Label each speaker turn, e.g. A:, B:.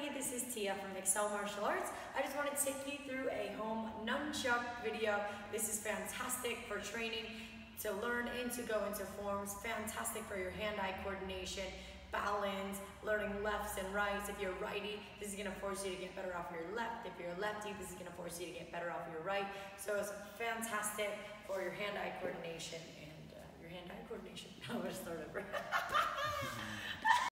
A: everybody, this is Tia from Excel Martial Arts. I just want to take you through a home nunchuck video. This is fantastic for training to learn and to go into forms, fantastic for your hand-eye coordination, balance, learning lefts and rights. If you're righty, this is going to force you to get better off your left. If you're lefty, this is going to force you to get better off your right. So it's fantastic for your hand-eye coordination and your hand-eye coordination. I'll start over.